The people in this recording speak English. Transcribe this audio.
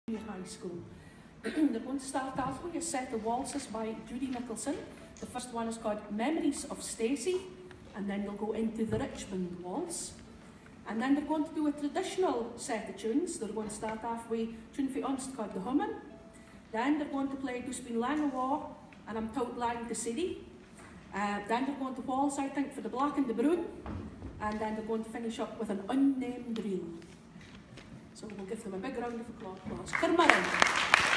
High School. They're going to start off with a set of waltzes by Judy Nicholson. The first one is called Memories of Stacey, and then they'll go into the Richmond Waltz. And then they're going to do a traditional set of tunes. They're going to start off with tune for ons called The Hummin'. Then they're going to play Dus Been Lang War and I'm Tout Lang the City. Then they're going to waltz, I think, for the Black and the Bruin. And then they're going to finish up with an unnamed reel. So we'll give them a big round of applause. Cyrmarin.